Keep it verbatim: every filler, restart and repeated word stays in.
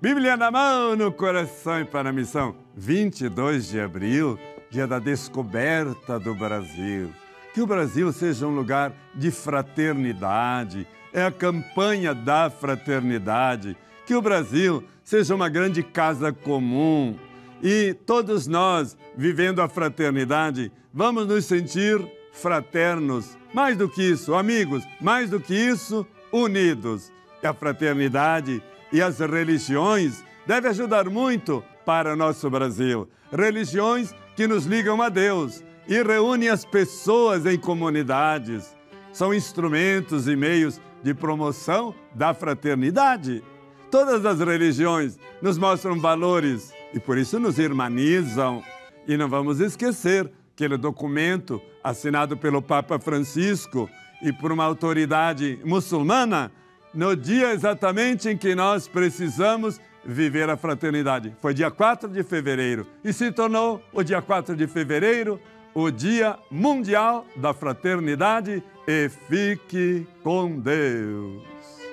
Bíblia na mão, no coração e para a missão. vinte e dois de abril, dia da descoberta do Brasil. Que o Brasil seja um lugar de fraternidade, é a campanha da fraternidade. Que o Brasil seja uma grande casa comum e todos nós, vivendo a fraternidade, vamos nos sentir fraternos. Mais do que isso, amigos, mais do que isso, unidos. E a fraternidade e as religiões devem ajudar muito para o nosso Brasil. Religiões que nos ligam a Deus e reúnem as pessoas em comunidades. São instrumentos e meios de promoção da fraternidade. Todas as religiões nos mostram valores e por isso nos irmanizam. E não vamos esquecer aquele documento assinado pelo Papa Francisco e por uma autoridade muçulmana no dia exatamente em que nós precisamos viver a fraternidade. Foi dia quatro de fevereiro e se tornou o dia quatro de fevereiro o Dia Mundial da Fraternidade. E fique com Deus.